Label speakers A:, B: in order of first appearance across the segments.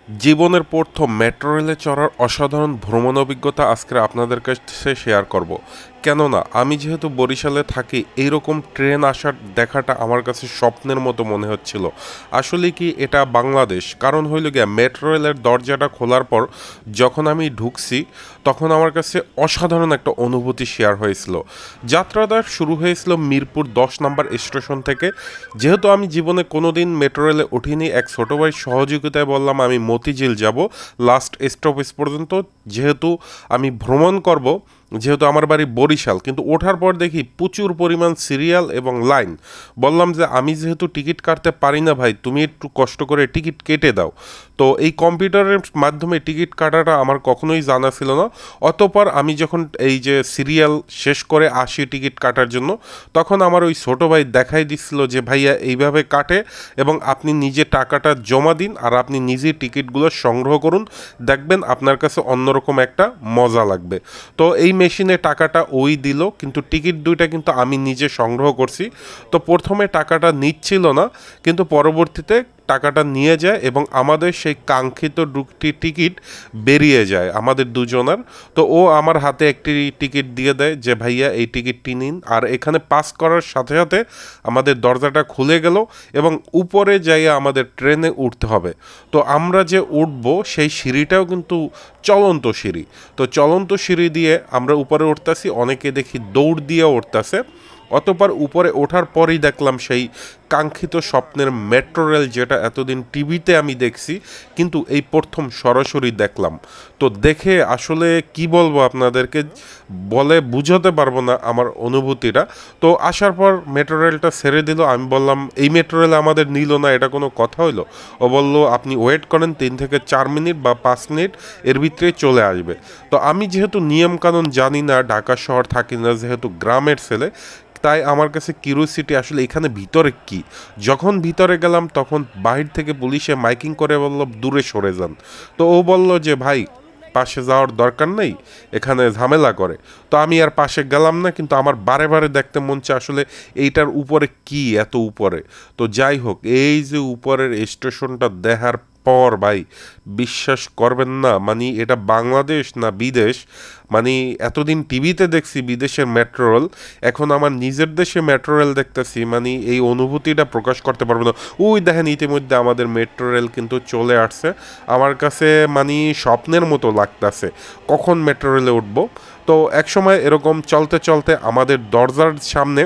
A: জীবনের প্রথম মেট্রো রেলে চড়ার অসাধারণ ভ্রমণ অভিজ্ঞতা আজকে আপনাদের কাছে শেয়ার করব। কেননা আমি যেহেতু বরিশালে থাকি, এইরকম ট্রেন আসার দেখাটা আমার কাছে স্বপ্নের মতো মনে হচ্ছিল। আসলে কি এটা বাংলাদেশ? কারণ হইল গিয়া মেট্রো রেলের দরজাটা খোলার পর যখন আমি ঢুকছি তখন আমার কাছে অসাধারণ একটা অনুভূতি শেয়ার হয়েছিল। যাত্রাটা শুরু হয়েছিল মিরপুর 10 নম্বর স্টেশন থেকে। যেহেতু আমি জীবনে কোনোদিন মেট্রো রেলে উঠিনি, এক ছোটো ভাই সহযোগিতায় বললাম আমি মতিঝিল যাব লাস্ট স্টপেজ পর্যন্ত, যেহেতু আমি ভ্রমণ করব, যেহেতু আমার বাড়ি বরিশাল। কিন্তু ওঠার পর দেখি প্রচুর পরিমাণ সিরিয়াল এবং লাইন। বললাম যে আমি যেহেতু টিকিট কাটতে পারি না ভাই, তুমি একটু কষ্ট করে টিকিট কেটে দাও। তো এই কম্পিউটারের মাধ্যমে টিকিট কাটাটা আমার কখনোই জানা ছিল না। অতঃপর আমি যখন এই যে সিরিয়াল শেষ করে আসি টিকিট কাটার জন্য, তখন আমার ওই ছোটো ভাই দেখাই দিচ্ছিল যে ভাইয়া এইভাবে কাটে এবং আপনি নিজে টাকাটা জমা দিন আর আপনি নিজে টিকিটগুলো সংগ্রহ করুন, দেখবেন আপনার কাছে অন্যরকম একটা মজা লাগবে। তো এই মেশিনে টাকাটা ওই দিল, কিন্তু টিকিট দুইটা কিন্তু আমি নিজে সংগ্রহ করছি। তো প্রথমে টাকাটা নিচ্ছিল না, কিন্তু পরবর্তীতে টাকাটা নিয়ে যায় এবং আমাদের সেই কাঙ্ক্ষিত দুটি টিকিট বেরিয়ে যায় আমাদের দুজনার। তো ও আমার হাতে একটি টিকিট দিয়ে দেয় যে ভাইয়া এই টিকিটটি নিন, আর এখানে পাস করার সাথে সাথে আমাদের দরজাটা খুলে গেল এবং উপরে যাইয়া আমাদের ট্রেনে উঠতে হবে। তো আমরা যে উঠবো সেই সিঁড়িটাও কিন্তু চলন্ত সিঁড়ি। তো চলন্ত সিঁড়ি দিয়ে আমরা উপরে উঠতেছি, অনেকে দেখি দৌড় দিয়ে উঠতেছে। অতঃপর উপরে ওঠার পরেই দেখলাম সেই কাঙ্ক্ষিত স্বপ্নের মেট্রো রেল, যেটা এতদিন টিভিতে আমি দেখছি কিন্তু এই প্রথম সরাসরি দেখলাম। তো দেখে আসলে কি বলবো আপনাদেরকে, বলে বুঝাতে পারবো না আমার অনুভূতিটা। তো আসার পর মেট্রো রেলটা ছেড়ে দিল। আমি বললাম এই মেট্রো রেল আমাদের নিল না, এটা কোনো কথা হইলো? ও বললো আপনি ওয়েট করেন 3 থেকে 4 মিনিট বা 5 মিনিট, এর ভিতরে চলে আসবে। তো আমি যেহেতু নিয়মকানুন জানি না, ঢাকা শহর থাকি না, যেহেতু গ্রামের ছেলে, তাই আমার কাছে কিউরিওসিটি আসলে এখানে ভিতরে কি। যখন ভিতরে গেলাম তখন বাহির থেকে পুলিশে মাইকিং করে বলল দূরে সরে যান। তো ও বলল যে ভাই পাশে যাওয়ার দরকার নেই, এখানে ঝামেলা করে। তো আমি আর পাশে গেলাম না, কিন্তু আমার বারে বারে দেখতে মন চায় আসলে এইটার উপরে কি এত উপরে। তো যাই হোক, এই যে উপরের স্টেশনটা দেখার পর ভাই বিশ্বাস করবেন না, মানে এটা বাংলাদেশ না বিদেশ। মানে এতদিন টিভিতে দেখছি বিদেশের মেট্রো রেল, এখন আমার নিজের দেশে মেট্রো রেল দেখতেছি, মানে এই অনুভূতিটা প্রকাশ করতে পারবো না। ওই দেখেন ইতিমধ্যে আমাদের মেট্রো রেল কিন্তু চলে আসছে। আমার কাছে মানে স্বপ্নের মতো লাগতেছে কখন মেট্রো রেলে উঠবো। তো একসময় এরকম চলতে চলতে আমাদের দরজার সামনে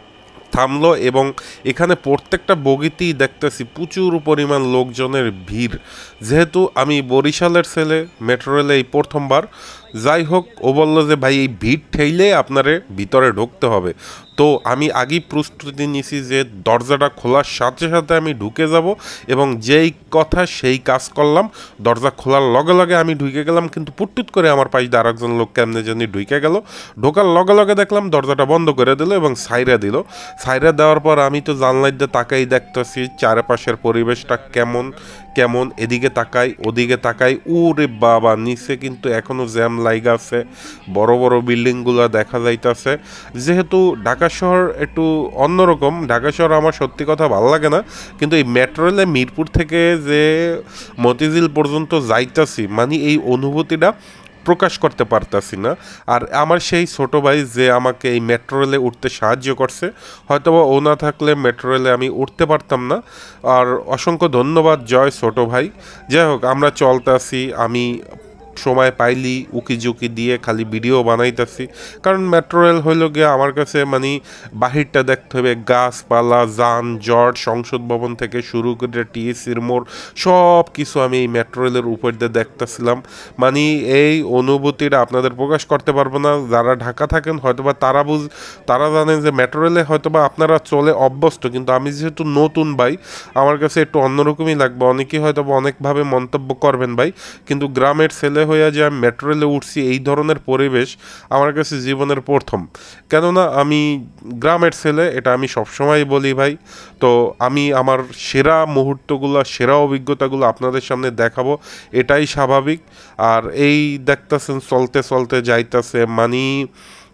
A: থামলো এবং এখানে প্রত্যেকটা বগিতেই দেখতেছি প্রচুর পরিমাণ লোকজনের ভিড়। যেহেতু আমি বরিশালের ছেলে, মেট্রো রেলে এই প্রথমবার। যাই হোক, ও বললো যে ভাই এই ভিড় ঠেলে আপনারে ভিতরে ঢুকতে হবে। তো আমি আগেই প্রস্তুতি নিছি যে দরজাটা খোলার সাথে সাথে আমি ঢুকে যাব, এবং যেই কথা সেই কাজ করলাম। দরজা খোলার লগে লগে আমি ঢুকে গেলাম, কিন্তু পুটটুত করে আমার পাশ দিয়ে আরেকজন লোক কেমনে জানি ঢুকে গেল। ঢোকার লগে লগে দেখলাম দরজাটা বন্ধ করে দিল এবং সাইরা দিল। সাইরা দেওয়ার পর আমি তো জানলার দিয়ে তাকাই দেখতেছি চারপাশের পরিবেশটা কেমন কেমন, এদিকে তাকাই ওদিকে তাকাই, ওরে বাবা নিচে কিন্তু এখনো জ্যাম লাইগা আছে, বড় বড় বিল্ডিংগুলো দেখা যাইতাছে। যেহেতু ঢাকা শহর একটু অন্যরকম, ঢাকা শহর আমার সত্যি কথা ভালো লাগে না, কিন্তু এই মেট্রো রেলে মিরপুর থেকে যে মতিঝিল পর্যন্ত যাইতাছি, মানে এই অনুভূতিটা প্রকাশ করতে পারতাছি না। আর আমার সেই ছোট ভাই যে আমাকে এই মেট্রো রেলে উঠতে সাহায্য করছে, হয়তোবা ও না থাকলে মেট্রো রেলে আমি উঠতে পারতাম না। আর অসংখ্য ধন্যবাদ জয় ছোট ভাই। যাই হোক, আমরা চলতাছি, আমি সময় পাইলি উকি ঝুঁকি দিয়ে খালি ভিডিও বানাইতেছি। কারণ মেট্রো রেল হইল গিয়ে আমার কাছে মানে বাহিরটা দেখতে হবে, গাছপালা, যানজট, সংসদ ভবন থেকে শুরু করে টিএসির মোড়, সব কিছু আমি এই মেট্রো রেলের উপর দিয়ে দেখতেছিলাম। মানে এই অনুভূতিটা আপনাদের প্রকাশ করতে পারবো না। যারা ঢাকা থাকেন হয়তোবা তারা জানেন যে মেট্রো রেলে হয়তোবা আপনারা চলে অভ্যস্ত, কিন্তু আমি যেহেতু নতুন ভাই, আমার কাছে একটু অন্যরকমই লাগবে। অনেকেই হয়তোবা অনেকভাবে মন্তব্য করবেন ভাই, কিন্তু গ্রামের ছেলে হইয়া যে আমি মেট্রো রেলে উঠছি, এই ধরনের পরিবেশ আমার কাছে জীবনের প্রথম। কেননা আমি গ্রামের ছেলে, এটা আমি সবসময় বলি ভাই। তো আমি আমার সেরা মুহূর্তগুলো, সেরা অভিজ্ঞতাগুলো আপনাদের সামনে দেখাবো, এটাই স্বাভাবিক। আর এই দেখতেছেন চলতে চলতে যাইতেছে, মানে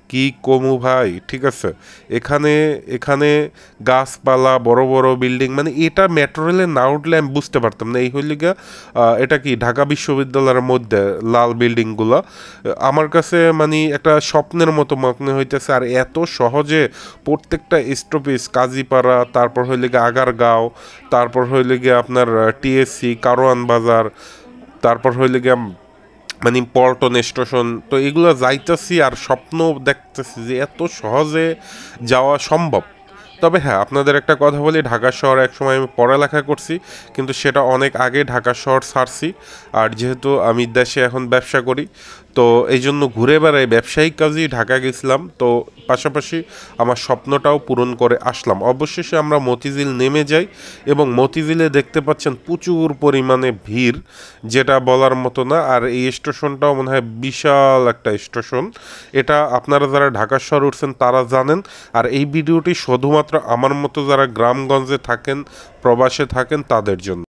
A: কি কমু ভাই, ঠিক আছে। এখানে এখানে গাছপালা, বড় বড় বিল্ডিং, মানে এটা মেট্রো রেলে না উঠলে আমি বুঝতে পারতাম না। এই হইল গিয়া এটা কি ঢাকা বিশ্ববিদ্যালয়ের মধ্যে লাল বিল্ডিংগুলো আমার কাছে মানে একটা স্বপ্নের মতো মনে হইতেছে। আর এত সহজে প্রত্যেকটা স্টপেজ, কাজীপাড়া, তারপর হইলে গিয়ে আগারগাঁও, তারপর হইলে গিয়ে আপনার টিএসসি, কারওয়ান বাজার, তারপর হইলে গিয়ে মানে পল্টন স্টেশন, তো এগুলো যাইতেছি আর স্বপ্ন দেখতেছি যে এত সহজে যাওয়া সম্ভব। তবে হ্যাঁ, আপনাদের একটা কথা বলি, ঢাকা শহর একসময় আমি পড়ালেখা করছি, কিন্তু সেটা অনেক আগে ঢাকা শহর ছাড়ছি। আর যেহেতু আমি দেশে এখন ব্যবসা করি, তো এই জন্য ঘুরে বেড়াই, ব্যবসায়িক কাজেই ঢাকা গেছিলাম। তো পাশাপাশি আমার স্বপ্নটাও পূরণ করে আসলাম। অবশেষে আমরা মতিঝিল নেমে যাই এবং মতিঝিলে দেখতে পাচ্ছেন প্রচুর পরিমাণে ভিড়, যেটা বলার মতো না। আর এই স্টেশনটাও মনে হয় বিশাল একটা স্টেশন। এটা আপনারা যারা ঢাকা শহর উঠছেন তারা জানেন। আর এই ভিডিওটি শুধুমাত্র আমার মতো যারা গ্রামগঞ্জে থাকেন, প্রবাসে থাকেন তাদের জন্য।